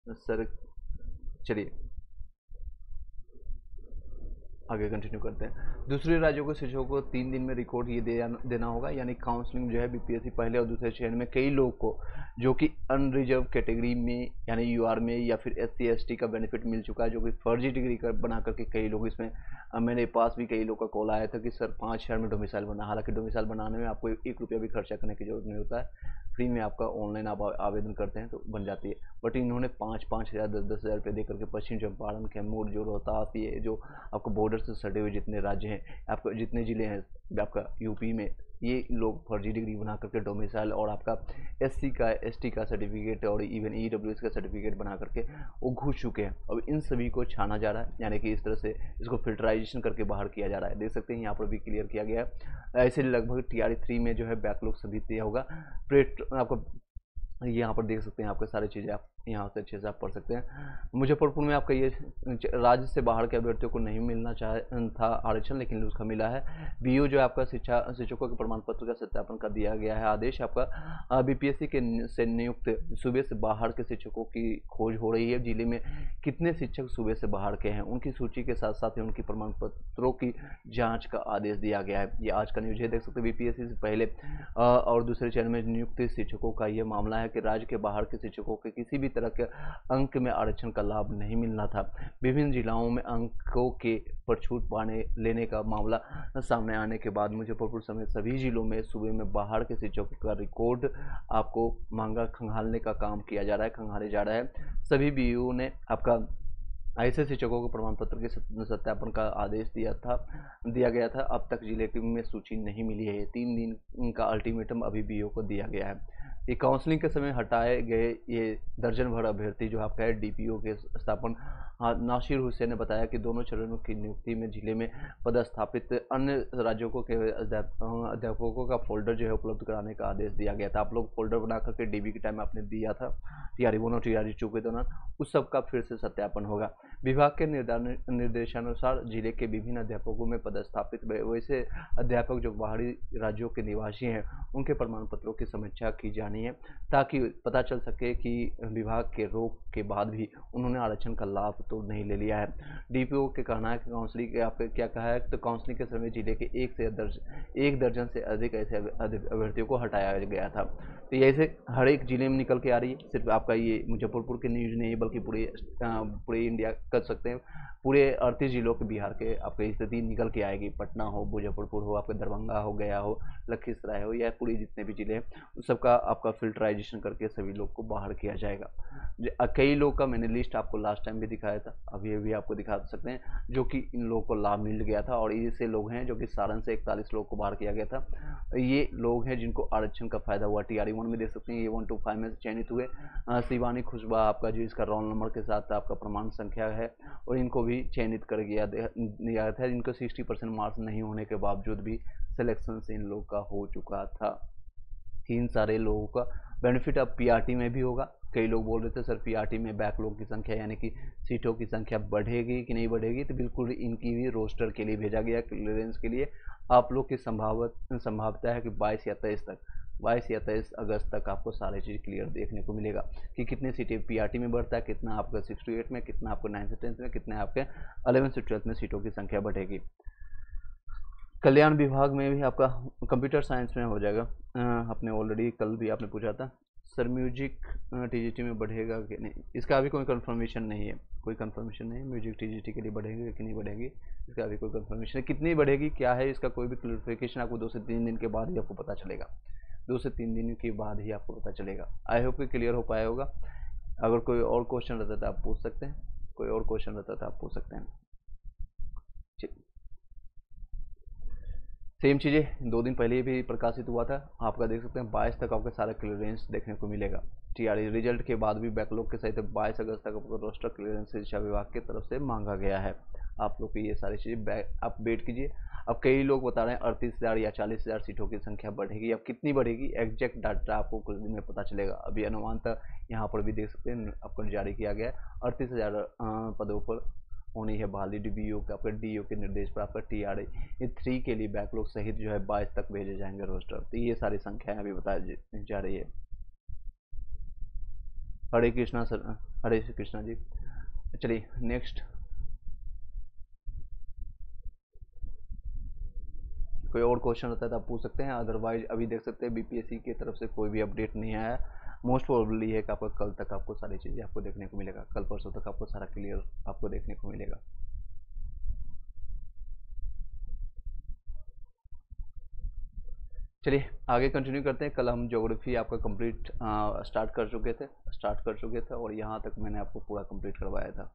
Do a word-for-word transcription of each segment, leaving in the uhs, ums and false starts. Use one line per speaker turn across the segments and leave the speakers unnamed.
Sir चलिए आगे continue करते हैं। दूसरे राज्यों के शिक्षकों को तीन दिन में रिकॉर्ड ये दे, देना होगा, यानी काउंसलिंग जो है बीपीएससी पहले और दूसरे चरण में कई लोग को जो कि अनरिजर्व कैटेगरी में यानी यूआर में या फिर एस सी एस टी का बेनिफिट मिल चुका है, जो कि फर्जी डिग्री कर बना करके कई लोग इसमें अ, मेरे पास भी कई लोग का कॉल आया था कि सर पाँच हज़ार में डोमिसाइल बना। हालांकि डोमिसाइल बनाने में आपको एक रुपया भी खर्चा करने की जरूरत नहीं होता है, फ्री में आपका ऑनलाइन आप आवेदन करते हैं तो बन जाती है। बट इन्होंने पाँच पाँच हज़ार दस दस हज़ार रुपये दे करके पश्चिम चंपारण, कैमूर, जो रोहतास, ये जो आपको बॉर्डर से सटे हुए जितने राज्य हैं, आपको जितने ज़िले हैं आपका यूपी में, ये लोग फर्जी डिग्री बना करके डोमिसाइल और आपका एससी का एसटी का सर्टिफिकेट और इवन ईडब्ल्यूएस का सर्टिफिकेट बना करके वो घुस चुके हैं। अब इन सभी को छाना जा रहा है, यानी कि इस तरह से इसको फिल्टराइजेशन करके बाहर किया जा रहा है। देख सकते हैं यहाँ पर भी क्लियर किया गया है। ऐसे लगभग टी आर थ्री में जो है बैकलॉग सभी दिया होगा। प्रेट आपको यहाँ पर देख सकते हैं, आपके सारी चीज़ें आप यहाँ से अच्छे से आप पढ़ सकते हैं। मुजफ्फरपुर में आपका ये राज्य से बाहर के अभ्यर्थियों को नहीं मिलना चाहे था आरक्षण, लेकिन उसका मिला है। बीओ जो आपका शिक्षा शिक्षकों के प्रमाण पत्र का सत्यापन का दिया गया है आदेश। आपका बीपीएससी के से नियुक्त सूबे से बाहर के शिक्षकों की खोज हो रही है। जिले में कितने शिक्षक सूबे से बाहर के हैं उनकी सूची के साथ साथ ही उनकी प्रमाण पत्रों की जाँच का आदेश दिया गया है। ये आज का न्यूज है, देख सकते हैं। बीपीएससी से पहले और दूसरे चरण में नियुक्त शिक्षकों का ये मामला है कि राज्य के बाहर के शिक्षकों के किसी भी तरह के अंक में आरक्षण का लाभ नहीं मिलना था। विभिन्न जिलाओं में अंकों के पर छूट पाने लेने का मामला सामने आने के बाद मुजफ्फरपुर समेत सभी जिलों में सूबे में बाहर के शिक्षकों का रिकॉर्ड आपको मांगा खंगालने का काम किया जा रहा है, खंगाले जा रहा है। सभी बीयू ने आपका ऐसे शिक्षकों को प्रमाण पत्र के सत्यापन का आदेश दिया था दिया गया था। अब तक जिले में सूची नहीं मिली है। तीन दिन का अल्टीमेटम अभी बीओ को दिया गया है। ये काउंसलिंग के समय हटाए गए ये दर्जन भर अभ्यर्थी जो आपका है डीपीओ के स्थापन नासिर हुसैन ने बताया कि दोनों चरणों की नियुक्ति में जिले में पदस्थापित अन्य राज्यों को के अध्यापकों का फोल्डर जो है उपलब्ध कराने का आदेश दिया गया था। आप लोग फोल्डर बना करके डीबी के टाइम में आपने दिया था, टीआरई वन और टीआरई टू के दौरान, उस सब का फिर से सत्यापन होगा। विभाग के निर्देशानुसार जिले के विभिन्न अध्यापकों में पदस्थापित वैसे अध्यापक जो बाहरी राज्यों के निवासी हैं उनके प्रमाण पत्रों की समीक्षा की जानी है, ताकि पता चल सके कि विभाग के रोक के बाद भी उन्होंने आरक्षण का लाभ तो नहीं ले लिया है। डीपीओ के कहना है कि काउंसलिंग आपने क्या कहा है, तो काउंसलिंग के समय जिले के एक से दर्जन एक दर्जन से अधिक ऐसे अभ्यर्थियों को हटाया गया था। तो ये ऐसे हर एक जिले में निकल के आ रही है। सिर्फ आपका ये मुजफ्फरपुर के न्यूज नहीं है, बल्कि पूरे पूरे इंडिया कर सकते हैं, पूरे अड़तीस जिलों के बिहार के आपके स्थिति निकल के आएगी। पटना हो, मुजफ्फरपुर हो, आपके दरभंगा हो, गया हो, लखीसराय हो, या पूरे जितने भी जिले हैं उस सबका आपका फिल्टराइजेशन करके सभी लोग को बाहर किया जाएगा। कई लोग का मैंने लिस्ट आपको लास्ट टाइम भी दिखाया था, अभी अभी आपको दिखा सकते हैं, जो कि इन लोगों को लाभ मिल गया था। और ऐसे लोग हैं जो कि सारण से इकतालीस लोग को बाहर किया गया था। ये लोग हैं जिनको आरक्षण का फायदा हुआ। टीआरई वन में देख सकते हैं, ये वन टू फाइव में चयनित हुए। शिवानी खुशबा आपका जो इसका रोल नंबर के साथ आपका प्रमाण संख्या है, और इनको भी चयनित कर गया गया था, जिनको सिक्सटी परसेंट मार्क्स नहीं होने के बावजूद भी सिलेक्शन से इन लोग का हो चुका था। इन सारे लोगों का बेनिफिट अब पीआरटी में भी होगा। कई लोग बोल रहे थे सर पीआरटी में बैकलॉग की संख्या यानी कि सीटों की संख्या बढ़ेगी कि नहीं बढ़ेगी, तो बिल्कुल इनकी भी रोस्टर के लिए भेजा गया, क्लियरेंस के लिए। आप लोग की संभावत संभावना है कि बाईस या तेईस तक बाईस या तेईस अगस्त तक आपको सारी चीज़ क्लियर देखने को मिलेगा कि कितने सीटें पीआरटी में बढ़ता है, कितना आपका सिक्स टू एट में, कितना आपको नाइन से टेंथ में, कितने आपके अलेवन से ट्वेल्थ में सीटों की संख्या बढ़ेगी। कल्याण विभाग में भी आपका कंप्यूटर साइंस में हो जाएगा। आपने ऑलरेडी कल भी आपने पूछा था सर म्यूजिक टीजीटी में बढ़ेगा कि नहीं, इसका अभी कोई कंफर्मेशन नहीं है, कोई कंफर्मेशन नहीं है म्यूजिक टीजीटी के लिए बढ़ेगी कि नहीं बढ़ेगी, इसका अभी कोई कंफर्मेशन है। कितनी बढ़ेगी क्या है इसका कोई भी क्लियरिफिकेशन आपको दो से तीन दिन के बाद ही आपको पता चलेगा, दो से तीन दिन के बाद ही आपको पता चलेगा। आई होप कि क्लियर हो पाया होगा। अगर कोई और क्वेश्चन रहता था आप पूछ सकते हैं, कोई और क्वेश्चन रहता था आप पूछ सकते हैं। सेम चीज़ें दो दिन पहले भी प्रकाशित हुआ था, आपका देख सकते हैं बाईस तक आपका सारा क्लियरेंस देखने को मिलेगा। टीआरई रिजल्ट के बाद भी बैकलॉग के सहित बाईस अगस्त तक आपको रोस्टर क्लियरेंस शिक्षा विभाग की तरफ से मांगा गया है। आप लोग की ये सारी चीज़ें आप वेट कीजिए। अब कई लोग बता रहे हैं अड़तीस हज़ार या चालीस हज़ार सीटों की संख्या बढ़ेगी, अब कितनी बढ़ेगी एग्जैक्ट डाटा आपको कुछ दिन में पता चलेगा। अभी अनुमानतः यहाँ पर भी देख सकते हैं आपको जारी किया गया है अड़तीस हज़ार पदों पर होनी है बहाली। डीबीओ का आपका डीओ के निर्देश पर आपका टीआरई ये थ्री के लिए बैकलॉग सहित जो है बाईस तक भेजे जाएंगे रोस्टर। तो ये सारी संख्याएं अभी बताई जा रही है। हरे कृष्णा सर, हरे श्री कृष्णा जी। चलिए नेक्स्ट, कोई और क्वेश्चन रहता है तो आप पूछ सकते हैं, अदरवाइज अभी देख सकते हैं बीपीएससी की तरफ से कोई भी अपडेट नहीं आया है। मोस्ट प्रोबेबली है कि आपको कल तक आपको सारी चीज़ें आपको देखने को मिलेगा, कल परसों तक आपको सारा क्लियर आपको देखने को मिलेगा। चलिए आगे कंटिन्यू करते हैं। कल हम ज्योग्राफी आपका कंप्लीट स्टार्ट कर चुके थे स्टार्ट कर चुके थे और यहाँ तक मैंने आपको पूरा कंप्लीट करवाया था।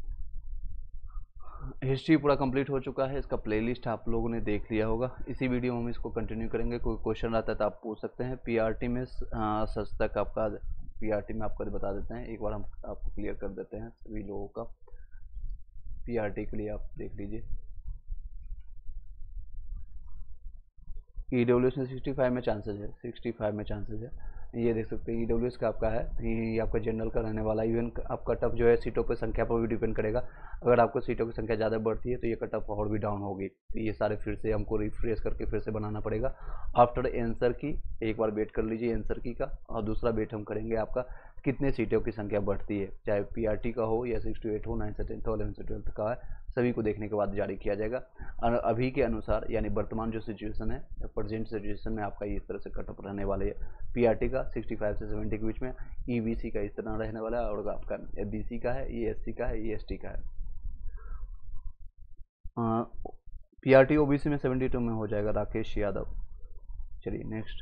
हिस्ट्री पूरा कंप्लीट हो चुका है, इसका प्लेलिस्ट आप लोगों ने देख लिया होगा। इसी वीडियो में हम इसको कंटिन्यू करेंगे। कोई क्वेश्चन आता है तो आप पूछ सकते हैं। पीआरटी में सच तक आपका पीआरटी में आपको बता देते हैं, एक बार हम आपको क्लियर कर देते हैं सभी लोगों का। पीआरटी के लिए आप देख लीजिए, ई डब्ल्यू एस में सिक्सटी फाइव में चांसेस है, सिक्सटी फाइव में चांसेस है। ये देख सकते हैं ई डब्ल्यू एस का आपका है, ये आपका जनरल का रहने वाला। इवन आपका कट ऑफ जो है सीटों पर संख्या पर भी डिपेंड करेगा। अगर आपको सीटों की संख्या ज़्यादा बढ़ती है तो ये कट ऑफ और भी डाउन होगी। तो ये सारे फिर से हमको रिफ्रेश करके फिर से बनाना पड़ेगा। आफ्टर आंसर की एक बार वेट कर लीजिए आंसर की का, और दूसरा वेट हम करेंगे आपका कितने सीटों की संख्या बढ़ती है, चाहे पीआरटी का हो या सिक्स टू एट हो, नाइन से टेंथ हो, इलेवन से ट्वेल्थ का है, सभी को देखने के बाद जारी किया जाएगा। और अभी के अनुसार यानी वर्तमान जो सिचुएशन है, प्रेजेंट सिचुएशन में आपका इस तरह से कटअप रहने वाले है। पीआरटी का सिक्सटी फाइव से सेवेंटी के बीच में, ईबीसी का इस तरह रहने वाला है, और आपका बीसी का है, ये एससी का है, ये एसटी का है। पीआरटी ओबीसी में सेवेंटी टू में हो जाएगा, राकेश यादव। चलिए नेक्स्ट,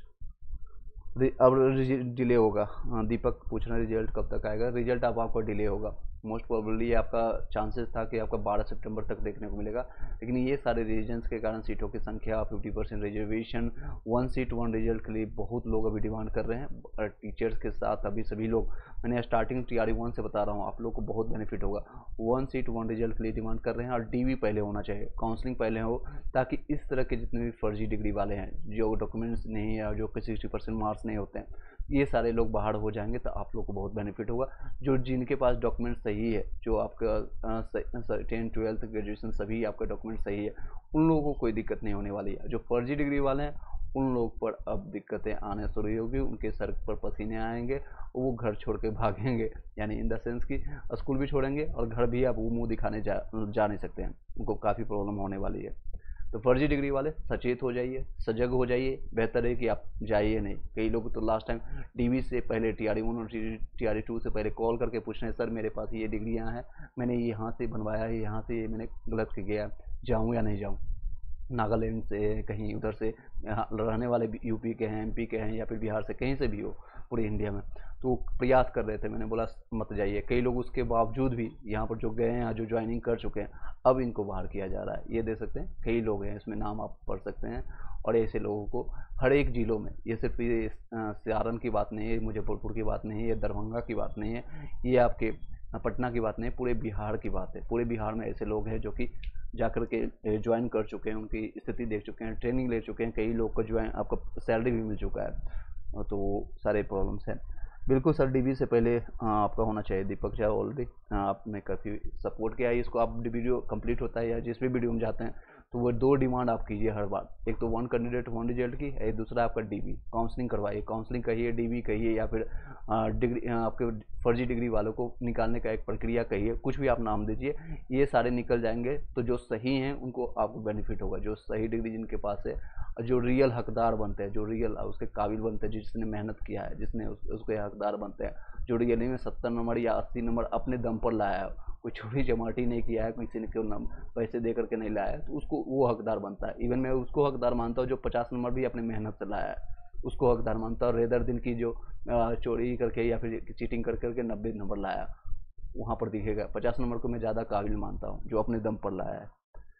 अब डिले होगा। दीपक पूछ रहे हैं रिजल्ट कब तक आएगा। रिजल्ट अब आपका डिले होगा। मोस्ट प्रोबेबली आपका चांसेस था कि आपका बारह सितंबर तक देखने को मिलेगा, लेकिन ये सारे रीजन्स के कारण सीटों की संख्या, fifty percent reservation, one seat one result के लिए बहुत लोग अभी डिमांड कर रहे हैं। टीचर्स के साथ अभी सभी लोग, मैंने स्टार्टिंग टी आर वन से बता रहा हूँ, आप लोग को बहुत बेनिफिट होगा। वन सीट वन रिजल्ट के लिए डिमांड कर रहे हैं, और डीवी पहले होना चाहिए, काउंसलिंग पहले हो, ताकि इस तरह के जितने भी फर्जी डिग्री वाले हैं, जो डॉक्यूमेंट्स नहीं है, जो कि सिक्सटी परसेंट मार्क्स नहीं होते हैं, ये सारे लोग बाहर हो जाएंगे तो आप लोग को बहुत बेनिफिट होगा। जो जिनके पास डॉक्यूमेंट सही है, जो आपका टेन ट्वेल्थ ग्रेजुएशन सभी आपका डॉक्यूमेंट सही है, उन लोगों को कोई दिक्कत नहीं होने वाली है। जो फर्जी डिग्री वाले हैं उन लोग पर अब दिक्कतें आने शुरू होगी, उनके सर पर पसीने आएंगे, वो घर छोड़ के भागेंगे, यानी इन द सेंस कि स्कूल भी छोड़ेंगे और घर भी आप वो मुँह दिखाने जा जा नहीं सकते हैं, उनको काफ़ी प्रॉब्लम होने वाली है। तो फर्जी डिग्री वाले सचेत हो जाइए, सजग हो जाइए। बेहतर है कि आप जाइए नहीं। कई लोग तो लास्ट टाइम डीवी से पहले टी आर वन और टी आर टू से पहले कॉल करके पूछ रहे हैं, सर मेरे पास ये डिग्रियां हैं, मैंने यहाँ से बनवाया है, यहाँ से ये मैंने गलत किया, जाऊँ या नहीं जाऊँ। नागालैंड से, कहीं उधर से, यहाँ रहने वाले यूपी के हैं, एमपी के हैं, या फिर बिहार से, कहीं से भी हो पूरी इंडिया में, तो प्रयास कर रहे थे। मैंने बोला मत जाइए। कई लोग उसके बावजूद भी यहाँ पर जो गए हैं, जो ज्वाइनिंग कर चुके हैं, अब इनको बाहर किया जा रहा है। ये देख सकते हैं, कई लोग हैं, इसमें नाम आप पढ़ सकते हैं। और ऐसे लोगों को हर एक जिलों में, ये सिर्फ ये सारण की बात नहीं है, मुजफ्फरपुर की बात नहीं है, ये दरभंगा की बात नहीं है, ये आपके पटना की बात नहीं, पूरे बिहार की बात है। पूरे बिहार में ऐसे लोग हैं जो कि जाकर के ज्वाइन कर चुके हैं, उनकी स्थिति देख चुके हैं, ट्रेनिंग ले चुके हैं, कई लोग को ज्वाइन आपका सैलरी भी मिल चुका है। तो सारे प्रॉब्लम्स हैं। बिल्कुल सर, डीबी से पहले आपका होना चाहिए। दीपक जी ऑलरेडी आपने काफ़ी सपोर्ट किया है इसको। आप वीडियो कंप्लीट होता है या जिस भी वीडियो में जाते हैं तो वो दो डिमांड आप कीजिए हर बार, एक तो वन कैंडिडेट वन रिजल्ट की, एक दूसरा आपका डीबी काउंसलिंग करवाइए। काउंसलिंग कहिए, डीबी कहिए, या फिर डिग्री आपके फर्जी डिग्री वालों को निकालने का एक प्रक्रिया कहिए, कुछ भी आप नाम दीजिए, ये सारे निकल जाएंगे। तो जो सही हैं उनको आपको बेनिफिट होगा, जो सही डिग्री जिनके पास है, जो रियल हकदार बनते हैं, जो रियल उसके काबिल बनते हैं, जिसने मेहनत किया है, जिसने उस, उसके हकदार बनते हैं, जो रियली में सत्तर नंबर या अस्सी नंबर अपने दम पर लाया है, कोई छोटी जमाटी नहीं किया है, किसी ने क्यों नम पैसे दे करके नहीं लाया है, तो उसको वो हकदार बनता है। इवन मैं उसको हकदार मानता हूँ जो पचास नंबर भी अपने मेहनत से लाया है, उसको हकदार मानता हूँ। रेदर दिन की जो चोरी करके या फिर चीटिंग कर करके नब्बे नंबर लाया, वहाँ पर दिखेगा। पचास नंबर को मैं ज़्यादा काबिल मानता हूँ जो अपने दम पर लाया है।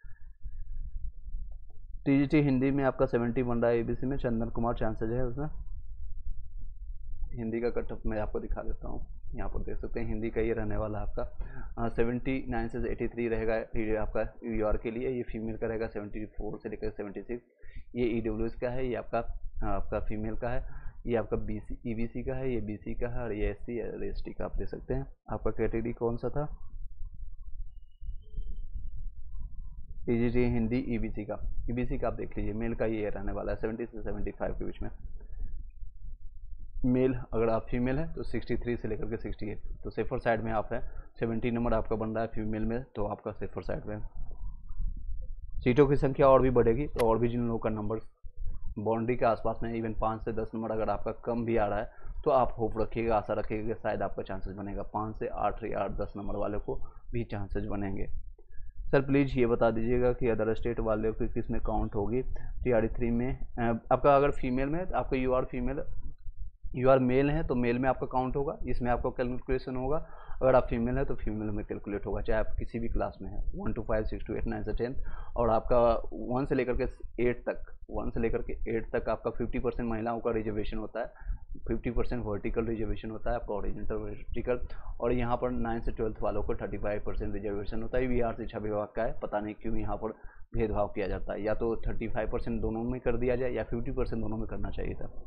टीजीटी हिंदी में आपका सेवेंटी बन रहा है, एबीसी में चंदन कुमार चांसेज है उसमें। हिंदी का कटअप मैं आपको दिखा देता हूँ, यहाँ पर देख सकते हैं हिंदी का ये रहने वाला आपका सेवेंटी नाइन से एटी थ्री रहेगा ये आपका यूआर के लिए। ये फीमेल का रहेगा सेवेंटी फोर से लेकर सेवेंटी सिक्स। ये ईडब्ल्यूएस का है, ये आपका आपका फीमेल का है। ये आपका बीसी ईबीसी का है, ये बीसी का है, और ये एससी और एसटी का आप देख सकते हैं। आपका कैटेगरी कौन सा था? टीजीटी हिंदी ईबीसी का। ईबीसी का आप देख लीजिए, मेल का ये रहने वाला है सेवेंटी से सेवेंटी फाइव के बीच में। मेल अगर आप फीमेल हैं तो सिक्सटी थ्री से लेकर के सिक्सटी एट, तो सेफर साइड में आप है। सेवेंटी नंबर आपका बन रहा है फीमेल में, तो आपका सेफर साइड में। सीटों की संख्या और भी बढ़ेगी, तो और भी जिन लोगों का नंबर बाउंड्री के आसपास में इवन पाँच से दस नंबर अगर आपका कम भी आ रहा है, तो आप होप रखिएगा, आशा रखिएगा कि शायद आपका चांसेस बनेगा। पाँच से आठ या आठ दस नंबर वाले को भी चांसेस बनेंगे। सर प्लीज़ ये बता दीजिएगा कि अदर स्टेट वाले को किस में काउंट होगी टी आर थ्री में। आपका अगर फीमेल में, आपका U R female, U R male है तो मेल में आपका काउंट होगा, इसमें आपका कैलकुलेशन होगा। अगर आप फीमेल है तो फीमेल में कैलकुलेट होगा, चाहे आप किसी भी क्लास में है, one to five six to eight nine से टेन। और आपका वन से लेकर के एट तक, वन से लेकर के एट तक आपका फिफ्टी परसेंट महिलाओं का रिजर्वेशन होता है, फिफ्टी परसेंट वर्टिकल रिजर्वेशन होता है आपका, हॉरिजॉन्टल वर्टिकल। और यहाँ पर नाइन से ट्वेल्थ वालों को थर्टी फाइव परसेंट रिजर्वेशन होता है। बिहार शिक्षा विभाग का है, पता नहीं क्यों यहाँ पर भेदभाव किया जाता है। या तो थर्टी फाइव परसेंट दोनों में कर दिया जाए या फिफ्टी परसेंट दोनों में करना चाहिए था।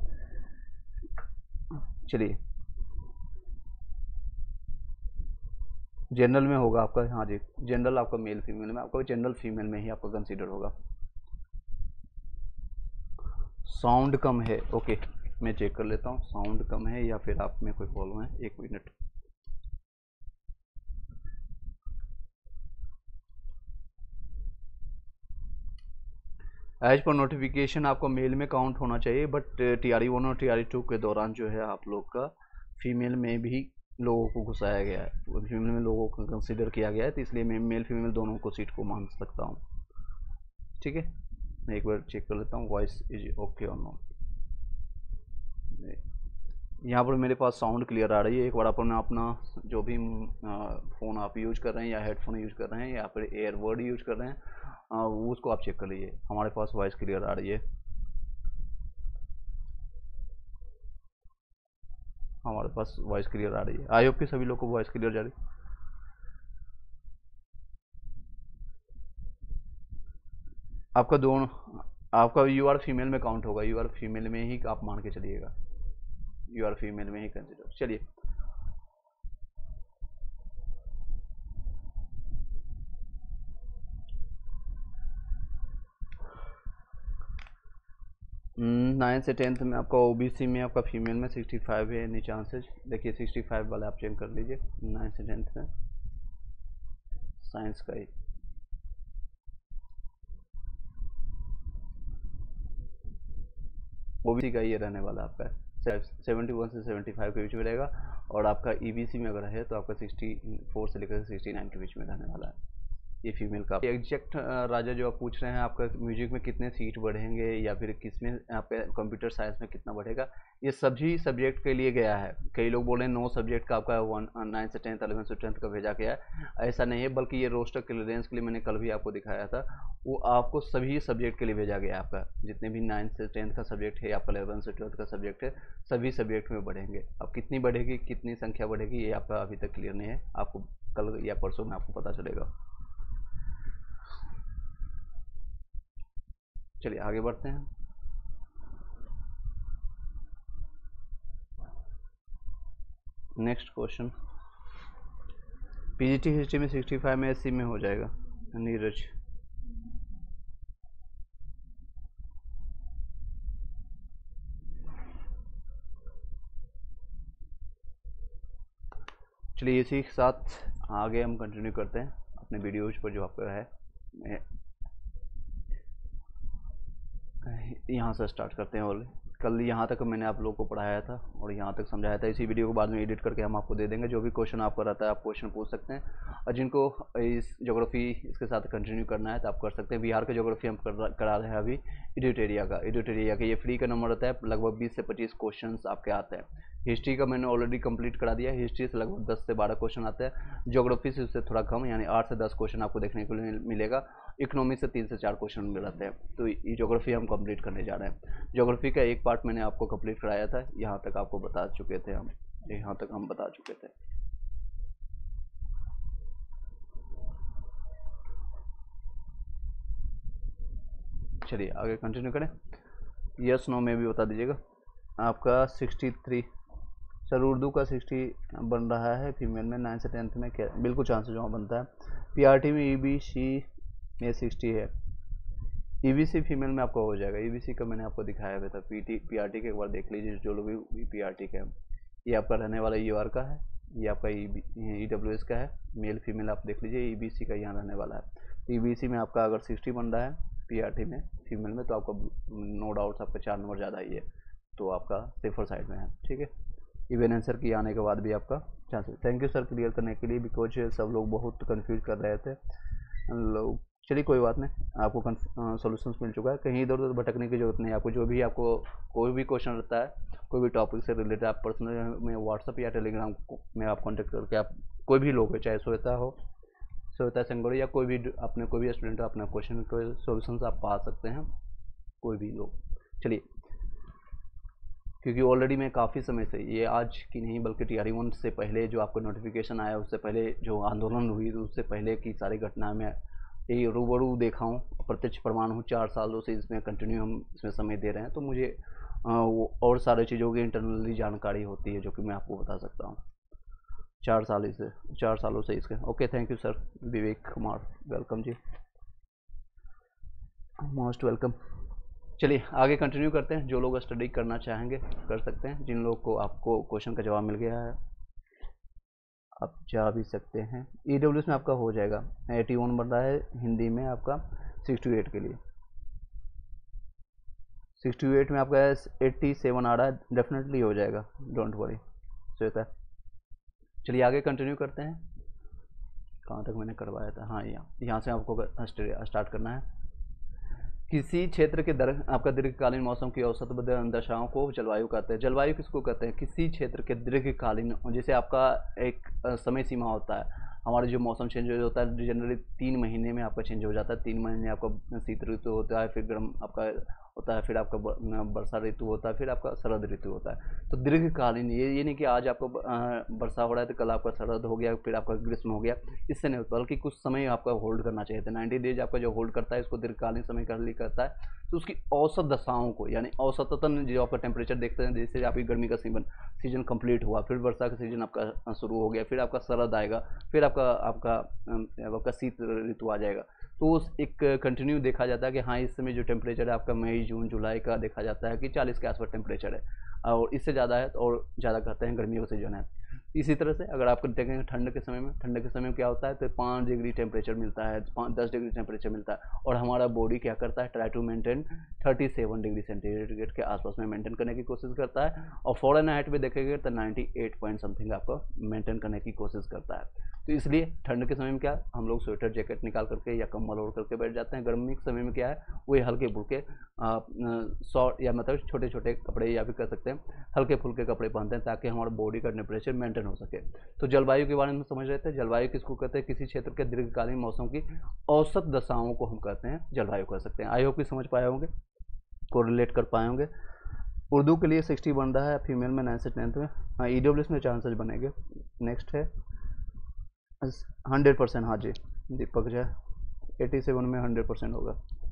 चलिए, जनरल में होगा आपका, हाँ जी, जनरल आपका मेल फीमेल में, आपका जनरल फीमेल में ही आपका कंसीडर होगा। साउंड कम है, ओके, मैं चेक कर लेता हूँ साउंड कम है या फिर आप में कोई प्रॉब्लम है। एक मिनट। एज पर नोटिफिकेशन आपको मेल में काउंट होना चाहिए, but T R E one और टी आर ई टू के दौरान जो है आप लोग का फीमेल में भी लोगों को घुसाया गया है, फीमेल में लोगों को कंसीडर किया गया है, तो इसलिए मैं मेल फीमेल दोनों को सीट को मान सकता हूँ। ठीक है, मैं एक बार चेक कर लेता हूँ वॉइस इज ओके और नॉट। यहाँ पर मेरे पास साउंड क्लियर आ रही है। एक बार अपन अपना जो भी फ़ोन आप यूज कर रहे हैं या हेडफोन यूज कर रहे हैं या फिर एयरबड यूज कर रहे हैं, आ, उसको आप चेक कर लीजिए। हमारे पास वॉइस क्लियर आ रही है, हमारे पास वॉइस क्लियर आ रही है। आई होप कि सभी लोग को वॉइस क्लियर जा रही है। आपका दोनों, आपका यू आर फीमेल में काउंट होगा, यू आर फीमेल में ही आप मान के चलिएगा, यू आर फीमेल में ही कंसिडर। चलिए, नाइन से टेंथ में आपका ओबीसी में आपका फीमेल में सिक्सटी फाइव है एनी चांसेज। देखिए सिक्सटी फाइव वाला आप चेक कर लीजिए। नाइन से टेंथ में साइंस का ही ओबीसी का ये रहने वाला आपका सेवेंटी वन से सेवेंटी फाइव के बीच में रहेगा। और आपका ईबीसी में अगर है तो आपका सिक्सटी फोर से लेकर सिक्सटी नाइन के बीच में रहने वाला है। ये फीमेल का एग्जैक्ट राजा जो आप पूछ रहे हैं, आपका म्यूजिक में कितने सीट बढ़ेंगे या फिर किस में आपका कंप्यूटर साइंस में कितना बढ़ेगा, ये सभी सब्जेक्ट के लिए गया है। कई लोग बोल रहे हैं नो सब्जेक्ट का आपका वन नाइन से टेंथ, अलेवन से टेंथ का भेजा गया है। ऐसा नहीं है, बल्कि ये रोस्टर क्लियरेंस के लिए मैंने कल भी आपको दिखाया था, वो आपको सभी सब्जेक्ट के लिए भेजा गया है। आपका जितने भी नाइन्थ से टेंथ का सब्जेक्ट है, आपका अलेवन से ट्वेल्थ का सब्जेक्ट है, सभी सब्जेक्ट में बढ़ेंगे। अब कितनी बढ़ेगी, कितनी संख्या बढ़ेगी, ये आपका अभी तक क्लियर नहीं है। आपको कल या परसों में आपको पता चलेगा। चलिए आगे बढ़ते हैं। नेक्स्ट क्वेश्चन, पीजीटी हिस्ट्री में सिक्सटी फाइव में एससी में हो जाएगा। नीरज, चलिए इसी के साथ आगे हम कंटिन्यू करते हैं अपने वीडियोज पर जो आपका है। यहाँ से स्टार्ट करते हैं। और कल यहाँ तक मैंने आप लोगों को पढ़ाया था और यहाँ तक समझाया था। इसी वीडियो को बाद में एडिट करके हम आपको दे देंगे। जो भी क्वेश्चन आपका रहता है आप क्वेश्चन पूछ सकते हैं, और जिनको इस ज्योग्राफी इसके साथ कंटिन्यू करना है तो आप कर सकते हैं। बिहार का ज्योग्राफी हम कर, करा रहे हैं अभी एडिट एरिया का। एडिट एरिया का ये फ्री का नंबर रहता है, लगभग बीस से पच्चीस क्वेश्चन आपके आते हैं। हिस्ट्री का मैंने ऑलरेडी कंप्लीट करा दिया। हिस्ट्री से लगभग दस से बारह क्वेश्चन आते हैं। ज्योग्राफी से उससे थोड़ा कम, यानी आठ से दस क्वेश्चन आपको देखने को मिलेगा। इकोनॉमी से तीन से चार क्वेश्चन मिल रहते हैं। तो ये ज्योग्राफी हम कंप्लीट करने जा रहे हैं। ज्योग्राफी का एक पार्ट मैंने आपको कंप्लीट कराया था, यहाँ तक आपको बता चुके थे हम, यहाँ तक हम बता चुके थे। चलिए आगे कंटिन्यू करें। यस नो में भी बता दीजिएगा। आपका सिक्सटी थ्री सर उर्दू का सिक्सटी बन रहा है फीमेल में। नाइन से टेंथ में क्या बिल्कुल चांसेस वहाँ बनता है। पीआरटी में ईबीसी में सिक्सटी है। ईबीसी फीमेल में आपका हो जाएगा। ईबीसी का मैंने आपको दिखाया हुआ था। पीटी पीआरटी के एक बार देख लीजिए, जो लोग भी पीआरटी का है। ये आपका रहने वाला यूआर का है, ये आपका ईडब्ल्यूएस का है। मेल फीमेल आप देख लीजिए, ईबीसी का यहाँ रहने वाला है। ईबीसी में आपका अगर सिक्सटी बन रहा है पीआरटी में फीमेल में, तो आपका नो डाउट्स आपका चार नंबर ज़्यादा ही है, तो आपका सेफर साइड में है। ठीक है, इवन आंसर की आने के बाद भी आपका chances. Thank you sir clear करने के लिए, बिकॉज सब लोग बहुत कंफ्यूज कर रहे थे लोग। चलिए कोई बात नहीं, आपको सॉल्यूशंस मिल चुका है, कहीं इधर उधर भटकने की जरूरत नहीं है आपको। जो भी आपको कोई भी क्वेश्चन रहता है, कोई भी टॉपिक से रिलेटेड, आप पर्सनल में व्हाट्सअप या टेलीग्राम में आप कॉन्टेक्ट करके आप कोई भी लोग हो, चाहे श्वेता हो, श्वेता संगोड़ी, या कोई भी अपने कोई भी स्टूडेंट हो, अपना क्वेश्चन के सोल्यूशन आप पा सकते हैं, कोई भी लोग। चलिए, क्योंकि ऑलरेडी मैं काफ़ी समय से, ये आज की नहीं बल्कि टी आर वन से पहले जो आपको नोटिफिकेशन आया, उससे पहले जो आंदोलन हुई, उससे पहले की सारी घटना में ये रूबरू देखा हूँ, प्रत्यक्ष प्रमाण हूँ। चार सालों से इसमें कंटिन्यू हम इसमें समय दे रहे हैं, तो मुझे आ, वो और सारे चीज़ों की इंटरनली जानकारी होती है, जो कि मैं आपको बता सकता हूँ। चार साल से चार सालों से इसके। Okay, thank you sir. Vivek Kumar, welcome जी, मोस्ट वेलकम। चलिए आगे कंटिन्यू करते हैं। जो लोग स्टडी करना चाहेंगे कर सकते हैं, जिन लोग को आपको क्वेश्चन का जवाब मिल गया है आप जा भी सकते हैं। ई डब्ल्यू एस में आपका हो जाएगा, एटी वन बन रहा है हिंदी में आपका, सिक्सटी एट के लिए सिक्सटी एट में आपका एट्टी सेवन आ रहा है, डेफिनेटली हो जाएगा, डोंट वरी श्वेता। चलिए आगे कंटिन्यू करते हैं। कहाँ तक मैंने करवाया था? हाँ, यहाँ यहाँ से आपको स्टार्ट करना है। किसी क्षेत्र के दर आपका दीर्घकालीन मौसम की औसत दशाओं को जलवायु कहते हैं। जलवायु किसको कहते हैं? किसी क्षेत्र के दीर्घकालीन, जैसे आपका एक समय सीमा होता है, हमारा जो मौसम चेंज होता है जनरली तीन महीने में आपका चेंज हो जाता है। तीन महीने आपका शीत ऋतु होता है, फिर गर्म आपका होता है, फिर आपका वर्षा ऋतु होता है, फिर आपका शरद ऋतु होता है। तो दीर्घकालीन ये ये नहीं कि आज आपको वर्षा हो रहा है तो कल आपका शरद हो गया, फिर आपका ग्रीष्म हो गया, इससे नहीं होता, बल्कि कुछ समय आपका होल्ड करना चाहिए था। नाइन्टी डेज आपका जो होल्ड करता है, इसको दीर्घकालीन समय का लिए करता है। तो उसकी औसत दशाओं को, यानी औसतन जो आपका टेम्परेचर देखते हैं, जैसे आपकी गर्मी का सीजन सीजन कंप्लीट हुआ, फिर वर्षा का सीजन आपका शुरू हो गया, फिर आपका शरद आएगा, फिर आपका आपका आपका शीत ऋतु आ जाएगा। तो उस एक कंटिन्यू देखा जाता है कि हाँ, इस समय जो टेम्परेचर है आपका मई जून जुलाई का देखा जाता है कि चालीस के आसपास टेम्परेचर है, और इससे ज़्यादा है तो और ज़्यादा कहते हैं गर्मियों का सीजन है। इसी तरह से अगर आप देखेंगे ठंड के समय में, ठंड के समय में क्या होता है, तो पाँच डिग्री टेम्परेचर मिलता है, पाँच दस डिग्री टेम्परेचर मिलता है, और हमारा बॉडी क्या करता है, try to maintain thirty seven degree centigrade के आसपास में मेंटेन करने की कोशिश करता है। और फॉरेन हाइट में देखेंगे तो नाइन्टी एट पॉइंट समथिंग आपको मेंटेन करने की कोशिश करता है। तो इसलिए ठंड के समय में क्या, हम लोग स्वेटर जैकेट निकाल करके या कम्बल ओढ़ करके बैठ जाते हैं। गर्मी के समय में क्या है, वही हल्के फुल्के शॉर्ट या मतलब छोटे छोटे कपड़े, या भी कर सकते हैं हल्के फुल्के कपड़े पहनते हैं, ताकि हमारा बॉडी का टेम्परेचर मेंटेन हो सके। तो जलवायु के बारे में समझ रहे थे। जलवायु किसको कहते हैं? किसी क्षेत्र के दीर्घकालीन मौसम की औसत दशाओं को हम कहते हैं जलवायु कह सकते हैं। आई होप कि समझ पाए होंगे, कोरिलेट कर पाए होंगे। उर्दू के लिए सिक्सटी बन रहा है, फीमेल में नाइन से टेंथ में। हाँ, ई डब्ल्यू एस में चांसेस बनेंगे। नेक्स्ट है हंड्रेड परसेंट। हाँ जी दीपक जी, एटी सेवन में हंड्रेड परसेंट होगा।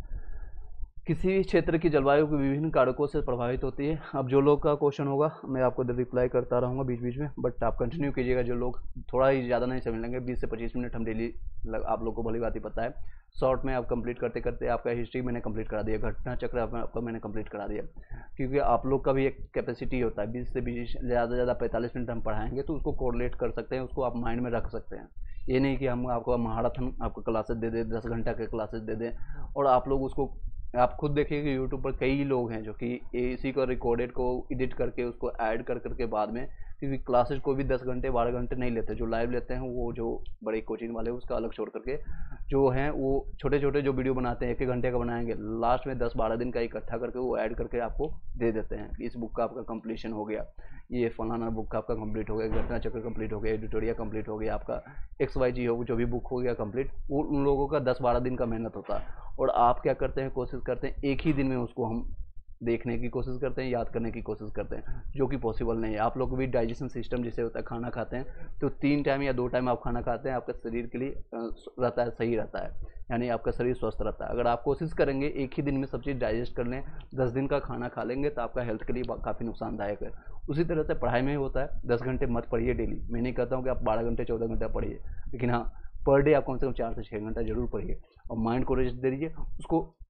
किसी क्षेत्र की जलवायु के विभिन्न कारकों से प्रभावित होती है। अब जो लोग का क्वेश्चन होगा मैं आपको रिप्लाई करता रहूँगा बीच बीच में, बट आप कंटिन्यू कीजिएगा। जो लोग थोड़ा ही ज़्यादा नहीं समझ लेंगे, बीस से पच्चीस मिनट हम डेली, आप लोग को भली बात ही पता है। शॉर्ट में आप कंप्लीट करते करते आपका हिस्ट्री मैंने कंप्लीट करा दिया, घटना चक्र आपका मैंने कंप्लीट करा दिया, क्योंकि आप लोग का भी एक कैपेसिटी होता है, बीस से बीस ज़्यादा से ज़्यादा पैंतालीस मिनट हम पढ़ाएंगे, तो उसको कोरिलेट कर सकते हैं, उसको आप माइंड में रख सकते हैं। ये नहीं कि हम आपको महारथन आपको क्लासेस दे दें, दस घंटा के क्लासेस दे दें, और आप लोग उसको, आप खुद देखिए कि यूट्यूब पर कई लोग हैं जो कि इसी को रिकॉर्डेड को एडिट करके उसको ऐड कर करके बाद में, क्योंकि क्लासेस को भी दस घंटे बारह घंटे नहीं लेते, जो लाइव लेते हैं वो जो बड़े कोचिंग वाले उसका अलग छोड़ करके जो हैं वो छोटे छोटे जो वीडियो बनाते हैं एक एक घंटे का बनाएंगे, लास्ट में दस बारह दिन का इकट्ठा करके वो ऐड करके आपको दे देते हैं। इस बुक का आपका कंप्लीशन हो गया, ये फलाना बुक का आपका कंप्लीट हो गया, घटना चक्र कंप्लीट हो गया, एडिटोरिया कंप्लीट हो गया, आपका एक्स वाई जी हो जो भी बुक हो गया कंप्लीट, वो उन लोगों का दस बारह दिन का मेहनत होता है। और आप क्या करते हैं, कोशिश करते हैं एक ही दिन में उसको हम देखने की कोशिश करते हैं, याद करने की कोशिश करते हैं, जो कि पॉसिबल नहीं है। आप लोग भी डाइजेशन सिस्टम जैसे होता है, खाना खाते हैं तो तीन टाइम या दो टाइम आप खाना खाते हैं, आपका शरीर के लिए रहता है, सही रहता है, यानी आपका शरीर स्वस्थ रहता है। अगर आप कोशिश करेंगे एक ही दिन में सब चीज़ डाइजेस्ट कर लें, दस दिन का खाना खा लेंगे, तो आपका हेल्थ के लिए काफ़ी नुकसानदायक है। उसी तरह से पढ़ाई में ही होता है, दस घंटे मत पढ़िए डेली। मैं नहीं कहता हूँ कि आप बारह घंटे चौदह घंटा पढ़िए, लेकिन हाँ पर डे आप कम से कम चार से छः घंटा जरूर पढ़िए, और माइंड को रेस्ट दे दीजिए, उसको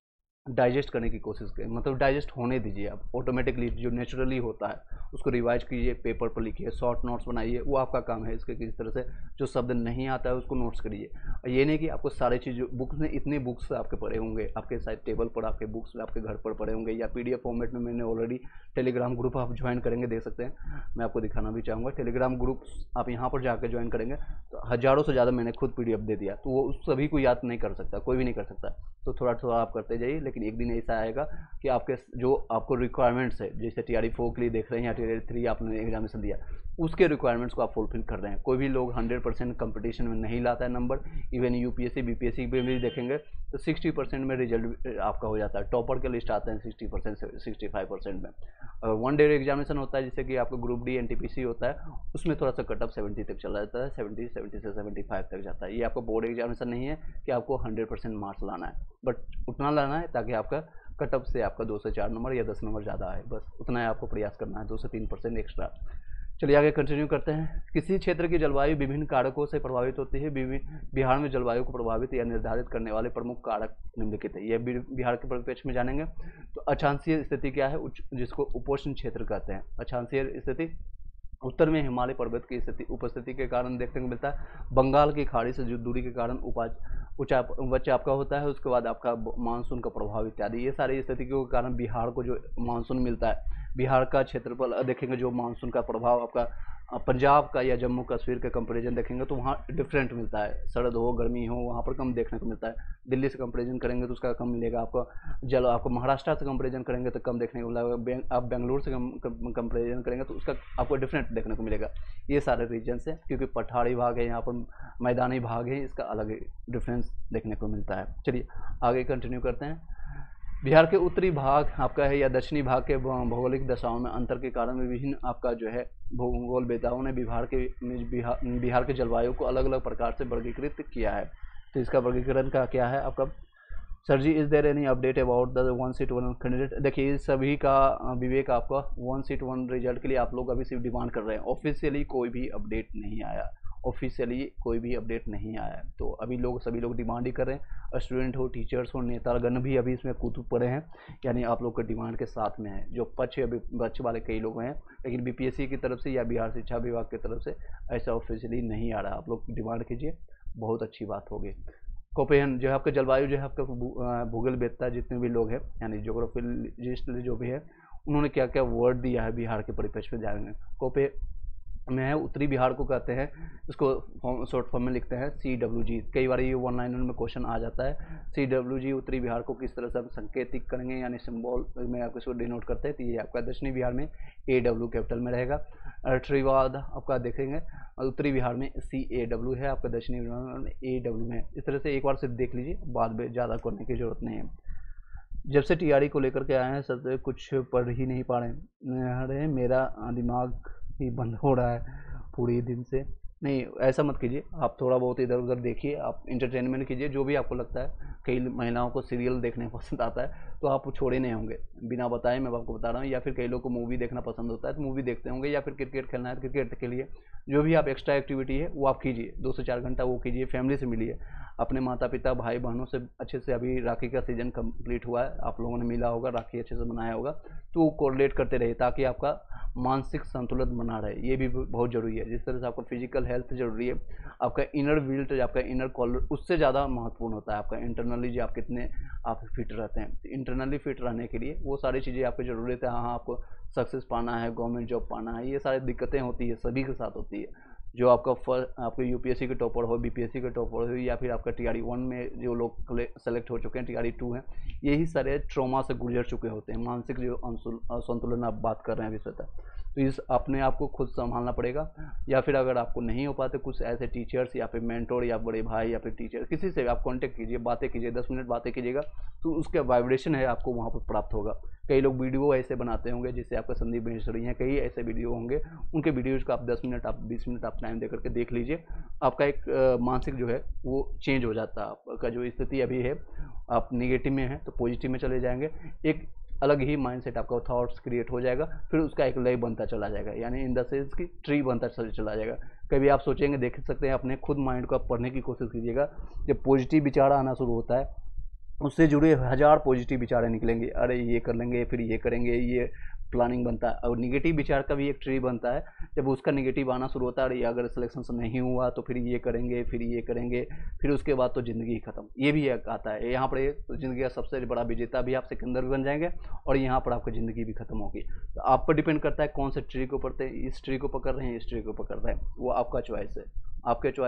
डाइजेस्ट करने की कोशिश करें, मतलब डाइजेस्ट होने दीजिए आप, ऑटोमेटिकली जो नेचुरली होता है उसको रिवाइज कीजिए, पेपर पर लिखिए, शॉर्ट नोट्स बनाइए, वो आपका काम है। इसके किसी तरह से जो शब्द नहीं आता है उसको नोट्स करिए। और ये नहीं कि आपको सारी चीज़ बुक्स में, इतनी बुक्स आपके पड़े होंगे आपके साइड टेबल पर, आपके बुक्स आपके घर पर पड़े होंगे, या पीडीएफ फॉर्मेट में मैंने ऑलरेडी टेलीग्राम ग्रुप आप ज्वाइन करेंगे देख सकते हैं, मैं आपको दिखाना भी चाहूँगा। टेलीग्राम ग्रुप आप यहाँ पर जाकर ज्वाइन करेंगे तो हज़ारों से ज़्यादा मैंने खुद पीडीएफ दे दिया, तो वो उस सभी को याद नहीं कर सकता, कोई भी नहीं कर सकता। तो थोड़ा थोड़ा आप करते जाइए, लेकिन एक दिन ऐसा आएगा कि आपके जो आपको रिक्वायरमेंट्स है, जैसे टी आर ई फोर के लिए देख रहे हैं या टी आर ई थ्री आपने एग्जामिनेशन दिया, उसके रिक्वायरमेंट्स को आप फुलफिल कर रहे हैं। कोई भी लोग हंड्रेड परसेंट कंपटीशन में नहीं लाता है नंबर, इवन यूपीएससी बीपीएससी में भी देखेंगे तो सिक्सटी परसेंट में रिजल्ट आपका हो जाता है। टॉपर के लिस्ट आते हैं सिक्सटी परसेंट से सिक्सटी फाइव परसेंट में। और वन डे एग्जामिनेशन होता है जैसे कि आपको ग्रुप डी एनटीपीसी होता है, उसमें थोड़ा सा कट ऑफ सेवेंटी तक चला जाता है, सेवेंटी सेवेंटी से सेवेंटी फाइव तक जाता है। ये आपको बोर्ड एग्जामिनेशन नहीं है कि आपको हंड्रेड परसेंट मार्क्स लाना है, बट उतना लाना है ताकि आपका कट ऑफ से आपका दो से चार नंबर या दस नंबर ज़्यादा आए, बस उतना है आपको प्रयास करना है, दो से तीन परसेंट एक्स्ट्रा। चलिए आगे कंटिन्यू करते हैं। किसी क्षेत्र की जलवायु विभिन्न कारकों से प्रभावित होती है। बिहार में जलवायु को प्रभावित या निर्धारित करने वाले प्रमुख कारक निम्नलिखित है। यह बिहार के परिप्रेक्ष्य में जानेंगे। तो अक्षांशीय स्थिति क्या है, जिसको उपोष्ण क्षेत्र कहते हैं। अक्षांशीय स्थिति उत्तर में हिमालय पर्वत की स्थिति उपस्थिति के कारण देखने को मिलता है। बंगाल की खाड़ी से जो दूरी के कारण उपाच उच्चाप वच्च आपका होता है। उसके बाद आपका मानसून का प्रभाव इत्यादि, ये सारी स्थिति के कारण बिहार को जो मानसून मिलता है, बिहार का क्षेत्रफल देखेंगे जो मानसून का प्रभाव आपका पंजाब का या जम्मू कश्मीर का कंपैरिजन देखेंगे तो वहाँ डिफरेंट मिलता है। सर्द हो गर्मी हो वहाँ पर कम देखने को मिलता है। दिल्ली से कंपैरिजन करेंगे तो उसका कम मिलेगा आपको। जल आपको महाराष्ट्र से कंपैरिजन करेंगे तो कम देखने को मिलेगा। आप बेंगलुरु से कंपैरिजन करेंगे तो उसका आपको डिफरेंट देखने को मिलेगा। ये सारे रीजन है, क्योंकि पठारी भाग है, यहाँ पर मैदानी भाग है, इसका अलग डिफरेंस देखने को मिलता है। चलिए आगे कंटिन्यू करते हैं। बिहार के उत्तरी भाग आपका है या दक्षिणी भाग के भौगोलिक दशाओं में अंतर के कारण विभिन्न आपका जो है भूगोल वेताओं ने बिहार के बिहार, बिहार के जलवायु को अलग अलग प्रकार से वर्गीकृत किया है। तो इसका वर्गीकरण का क्या है आपका। सर जी, is there any update about the one seat one candidate. देखिए इस सभी का विवेक आपका वन सीट वन रिजल्ट के लिए आप लोग अभी सिर्फ डिमांड कर रहे हैं। ऑफिशियली कोई भी अपडेट नहीं आया, ऑफिशियली कोई भी अपडेट नहीं आया है। तो अभी लोग सभी लोग डिमांड ही कर रहे हैं। स्टूडेंट हो, टीचर्स हो, नेतागण भी अभी इसमें कूद पड़े हैं, यानी आप लोग के डिमांड के साथ में है। जो पक्ष पक्ष वाले कई लोग हैं, लेकिन बीपीएससी की तरफ से या बिहार शिक्षा विभाग की तरफ से ऐसा ऑफिशियली नहीं आ रहा। आप लोग डिमांड कीजिए, बहुत अच्छी बात होगी। कोपेन जो है आपका जलवायु जो है आपका भूगोल वेत्ता जितने भी लोग हैं, यानी ज्योग्राफिस्ट जो भी है, उन्होंने क्या क्या वर्ड दिया है बिहार के परिप्रेक्ष्य में जाएंगे। कोपे में है उत्तरी बिहार को कहते हैं, इसको शॉर्ट फॉर्म में लिखते हैं सी डब्ल्यू जी। कई बार ये वन लाइनर में क्वेश्चन आ जाता है। सी डब्ल्यू जी उत्तरी बिहार को किस तरह से हम संकेतिक करेंगे, यानी सिंबल में आप इसको डिनोट करते हैं। तो ये आपका दक्षिणी बिहार में ए डब्ल्यू कैपिटल में रहेगा। अर्थवाद आपका देखेंगे उत्तरी बिहार में सी ए डब्ल्यू है, आपका दक्षिणी बिहार में ए डब्ल्यू है। इस तरह से एक बार सिर्फ देख लीजिए, बाद में ज़्यादा करने की जरूरत नहीं है। जब से टीआरई को लेकर के आए हैं सर कुछ पढ़ ही नहीं पा रहे हैं, मेरा दिमाग ही बंद हो रहा है पूरे दिन से। नहीं ऐसा मत कीजिए, आप थोड़ा बहुत इधर उधर देखिए, आप इंटरटेनमेंट कीजिए जो भी आपको लगता है। कई महिलाओं को सीरियल देखने पसंद आता है तो आप छोड़े नहीं होंगे, बिना बताए मैं आपको बता रहा हूँ। या फिर कई लोग को मूवी देखना पसंद होता है तो मूवी देखते होंगे, या फिर क्रिकेट खेलना है तो क्रिकेट के लिए जो भी आप एक्स्ट्रा एक्टिविटी है वो आप कीजिए। दो से चार घंटा वो कीजिए, फैमिली से मिलिए, अपने माता पिता भाई बहनों से अच्छे से। अभी राखी का सीज़न कंप्लीट हुआ है, आप लोगों ने मिला होगा, राखी अच्छे से मनाया होगा, तो वो कोरिलेट करते रहिए ताकि आपका मानसिक संतुलन बना रहे। ये भी बहुत ज़रूरी है। जिस तरह से आपका फिजिकल हेल्थ जरूरी है, आपका इनर विल्ट, आपका इनर कॉलर उससे ज़्यादा महत्वपूर्ण होता है आपका इंटरनली जो आप कितने आप फिट रहते हैं। इंटरनली फिट रहने के लिए वो सारी चीज़ें आपकी ज़रूरत है। हाँ आपको सक्सेस पाना है, गवर्नमेंट जॉब पाना है, ये सारी दिक्कतें होती है, सभी के साथ होती है। जो आपका फर्स्ट आपके यूपीएससी के टॉपर हो, बीपीएससी के टॉपर हो, या फिर आपका टीआरई वन में जो लोग सेलेक्ट हो चुके हैं, टीआरई टू हैं, यही सारे ट्रॉमा से गुजर चुके होते हैं। मानसिक जो असंतुलन आप बात कर रहे हैं विषय तक, तो इस अपने आप को खुद संभालना पड़ेगा। या फिर अगर आपको नहीं हो पाते, कुछ ऐसे टीचर्स या फिर मेंटोर या बड़े भाई या फिर टीचर किसी से आप कांटेक्ट कीजिए, बातें कीजिए, दस मिनट बातें कीजिएगा तो उसका वाइब्रेशन है आपको वहाँ पर प्राप्त होगा। कई लोग वीडियो ऐसे बनाते होंगे जिससे आपका संदीप महेश्वरी हैं, कई ऐसे वीडियो होंगे, उनके वीडियोज़ को आप दस मिनट आप बीस मिनट आप टाइम दे करके देख लीजिए। आपका एक आ, मानसिक जो है वो चेंज हो जाता है। आपका जो स्थिति अभी है आप नेगेटिव में है तो पॉजिटिव में चले जाएंगे, एक अलग ही माइंडसेट आपका थॉट्स क्रिएट हो जाएगा, फिर उसका एक लय बनता चला जाएगा, यानी इन द सेंस की ट्री बनता चला जाएगा। कभी आप सोचेंगे, देख सकते हैं अपने खुद माइंड को आप पढ़ने की कोशिश कीजिएगा। जब पॉजिटिव विचार आना शुरू होता है
उससे जुड़े हज़ार पॉजिटिव विचारें निकलेंगे, अरे ये कर लेंगे, फिर ये करेंगे, ये प्लानिंग बनता है। और निगेटिव विचार का भी एक ट्री बनता है, जब उसका निगेटिव आना शुरू होता है, अरे अगर सिलेक्शन से नहीं हुआ तो फिर ये करेंगे, फिर ये करेंगे, फिर उसके बाद तो ज़िंदगी ही खत्म। ये भी एक आता है यहाँ पर, एक ज़िंदगी का सबसे बड़ा विजेता भी आप सिकंदर भी बन जाएंगे और यहाँ पर आपकी ज़िंदगी भी खत्म होगी। तो आप पर डिपेंड करता है कौन से ट्री को पढ़ते हैं, इस ट्री को पकड़ रहे हैं, इस ट्री को पकड़ रहे हैं, वो आपका चॉइस है, आपके चॉइस